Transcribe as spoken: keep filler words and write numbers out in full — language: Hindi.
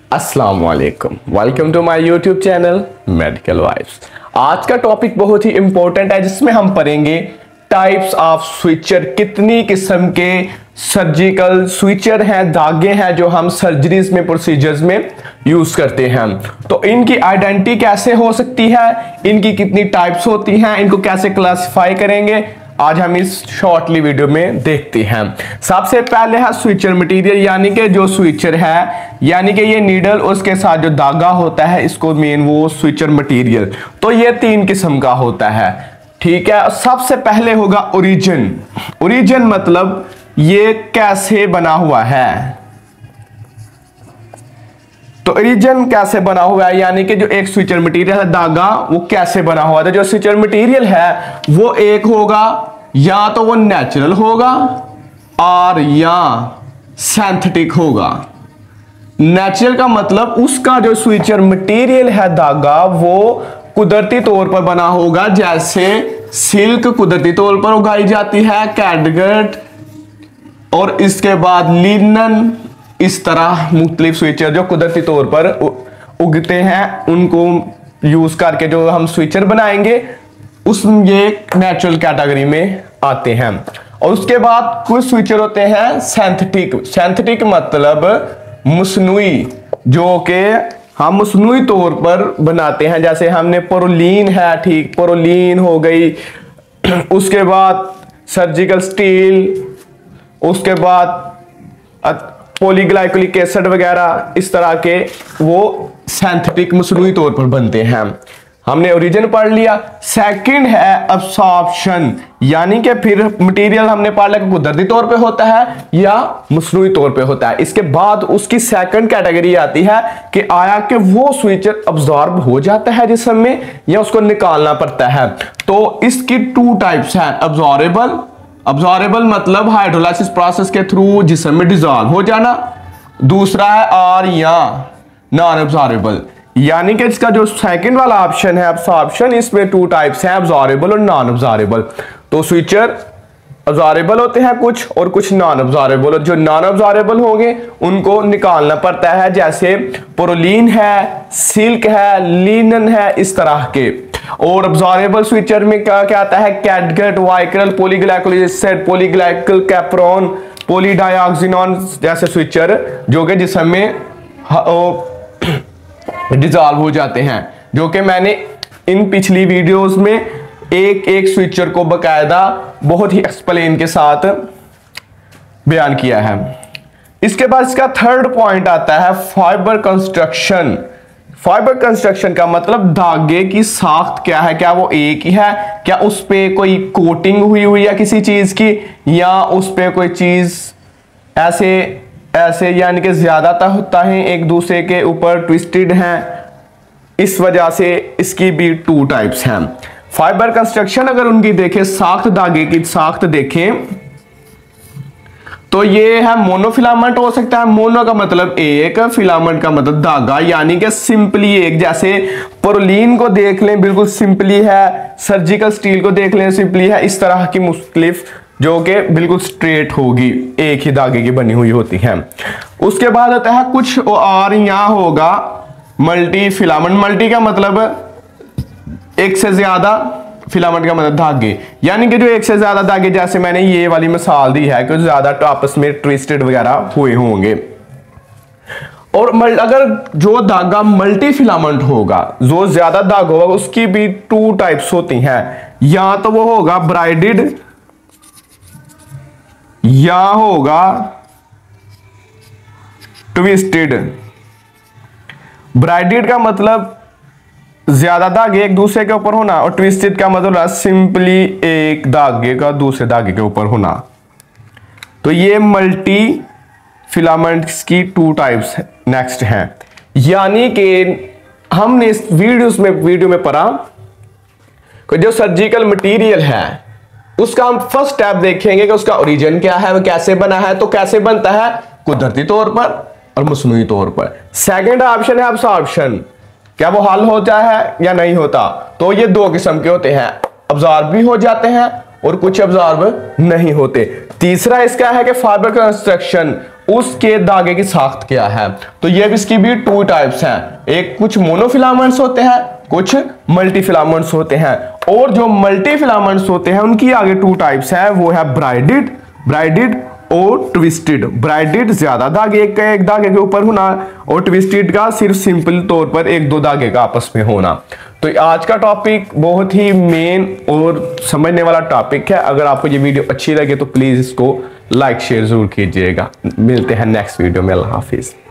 अस्सलाम वालेकुम, welcome to my YouTube channel medical vibes. आज का टॉपिक बहुत ही इंपॉर्टेंट है जिसमें हम पढ़ेंगे टाइप्स ऑफ स्विचर। कितनी किस्म के सर्जिकल स्विचर हैं, धागे हैं जो हम सर्जरीज में, प्रोसीजर्स में यूज करते हैं। तो इनकी आइडेंटिटी कैसे हो सकती है, इनकी कितनी टाइप्स होती हैं, इनको कैसे क्लासिफाई करेंगे, आज हम इस शॉर्टली वीडियो में देखते हैं। सबसे पहले है स्विचर मटेरियल, यानी कि जो स्विचर है, यानी कि ये नीडल उसके साथ जो धागा होता है, इसको मेन वो स्विचर मटेरियल। तो ये तीन किस्म का होता है, ठीक है। सबसे पहले होगा ओरिजिन। ओरिजिन मतलब ये कैसे बना हुआ है। तो ओरिजिन कैसे बना हुआ है, यानी कि जो एक स्विचर मटेरियल है, धागा, वो कैसे बना हुआ है। जो स्विचर मटेरियल है वो एक होगा, या तो वो नेचुरल होगा और या सिंथेटिक होगा। नेचुरल का मतलब उसका जो स्विचर मटेरियल है, धागा, वो कुदरती तौर पर बना होगा। जैसे सिल्क कुदरती तौर पर उगाई जाती है, कैटगट, और इसके बाद लिनन, इस तरह मुख्तलिफ स्विचर जो कुदरती तौर पर उगते हैं, उनको यूज करके जो हम स्विचर बनाएंगे, उस ये नेचुरल कैटेगरी में आते हैं। और उसके बाद कुछ स्विचर होते हैं सिंथेटिक। सिंथेटिक मतलब मसनूई, जो कि हम मसनूई तौर पर बनाते हैं। जैसे हमने पोरोलीन है, ठीक, पोरोलीन हो गई। उसके बाद सर्जिकल स्टील, उसके बाद पॉलीग्लाइकोलिक एसिड वगैरह, इस तरह के वो सिंथेटिक मसनूई तौर पर बनते हैं। हमने ओरिजिन पढ़ लिया। सेकंड है अब्सॉर्प्शन, यानी कि फिर मटेरियल हमने पढ़ लिया कुदरती तौर पे होता है या मसनूई तौर पे होता है। इसके बाद उसकी सेकंड कैटेगरी आती है कि आया कि वो स्विचर अब्सॉर्ब हो जाता है जिस्म में या उसको निकालना पड़ता है। तो इसकी टू टाइप्स हैं, अब्सॉर्बेबल। अब्सॉर्बेबल मतलब हाइड्रोलाइसिस प्रोसेस के थ्रू जिस्म में डिसॉल्व हो जाना। दूसरा है और या नॉन अब्सॉर्बेबल, यानी कि इसका जो सेकंड वाला ऑप्शन है अब्सॉर्प्शन, इसमें टू टाइप्स हैं, अब्सॉर्बेबल और नॉन अब्सॉर्बेबल। तो स्विचर अब्सॉर्बेबल होते हैं कुछ और कुछ नॉन अब्सॉर्बेबल। जो नॉन अब्सॉर्बेबल होंगे उनको निकालना पड़ता है, जैसे पोरोलीन है, सिल्क है, लिनन है, इस तरह के। और अब्सॉर्बेबल स्विचर में क्या क्या आता है, कैटगट, वाइक्रल, पॉलीग्लाइकोलिक एसिड, पॉलीग्लाइकल कैप्रोन, पॉलीडायोक्सिनोन जैसे स्विचर जो कि जिस्म में डिसॉल्व हो जाते हैं, जो कि मैंने इन पिछली वीडियोस में एक एक स्विचर को बकायदा बहुत ही एक्सप्लेन के साथ बयान किया है। इसके बाद इसका थर्ड पॉइंट आता है फाइबर कंस्ट्रक्शन। फाइबर कंस्ट्रक्शन का मतलब धागे की साख्त क्या है, क्या वो एक ही है, क्या उस पे कोई कोटिंग हुई हुई है किसी चीज की, या उस पे कोई चीज ऐसे ऐसे यानी कि ज्यादा होता है, एक दूसरे के ऊपर ट्विस्टेड हैं। इस वजह से इसकी भी टू टाइप्स हैं। फाइबर कंस्ट्रक्शन अगर उनकी देखें, साख्त धागे की साख्त देखें, तो ये है मोनोफिलामेंट हो सकता है। मोनो का मतलब एक, फिलामेंट का मतलब धागा, यानी कि सिंपली एक। जैसे पोरोलीन को देख लें, बिल्कुल सिंपली है। सर्जिकल स्टील को देख लें, सिंपली है। इस तरह की मुख्तलिफ जो कि बिल्कुल स्ट्रेट होगी, एक ही धागे की बनी हुई होती है। उसके बाद आता है कुछ और यहां होगा मल्टी फिलामेंट। मल्टी का मतलब एक से ज्यादा, फिलामेंट का मतलब धागे, यानी कि जो एक से ज्यादा धागे, जैसे मैंने ये वाली मिसाल दी है कि ज्यादा आपस में ट्विस्टेड वगैरह हुए होंगे। और अगर जो धागा मल्टी फिलामेंट होगा, जो ज्यादा धागा होगा, उसकी भी टू टाइप्स होती हैं। या तो वो होगा ब्राइडेड या होगा ट्विस्टेड। ब्राइडेड का मतलब ज्यादा धागे एक दूसरे के ऊपर होना, और ट्विस्टेड का मतलब सिंपली एक धागे का दूसरे धागे के ऊपर होना। तो ये मल्टी फिलामेंट्स की टू टाइप्स नेक्स्ट हैं। यानी कि हमने इस वीडियोस में वीडियो में पढ़ा कि जो सर्जिकल मटेरियल है उसका हम फर्स्ट स्टेप देखेंगे कि उसका ओरिजिन क्या है, वो कैसे बना है। तो कैसे बनता है, कुदरती तौर पर और मसनूई तौर पर। सेकंड ऑप्शन है अब्सॉर्प्शन, क्या वो हल होता है या नहीं होता। तो ये दो किस्म के होते हैं, अब्सॉर्ब भी हो जाते हैं और कुछ अब्सॉर्ब नहीं होते। तीसरा इसका है कि फाइबर कंस्ट्रक्शन, उसके धागे की साख्त क्या है। तो ये भी इसकी भी टू टाइप्स हैं, एक कुछ मोनोफिलामेंट्स होते हैं, कुछ मल्टीफिलामेंट्स होते हैं। और जो मल्टीफिलामेंट्स होते हैं उनकी आगे टू टाइप्स है, वो है ब्राइडेड ब्राइडेड और ट्विस्टेड। ब्राइडेड ज्यादा धागे एक एक धागे के ऊपर होना, और ट्विस्टेड का सिर्फ सिंपल तौर पर एक दो धागे का आपस में होना। तो आज का टॉपिक बहुत ही मेन और समझने वाला टॉपिक है। अगर आपको ये वीडियो अच्छी लगे तो प्लीज इसको लाइक शेयर जरूर कीजिएगा। मिलते हैं नेक्स्ट वीडियो में। अल्लाह हाफिज।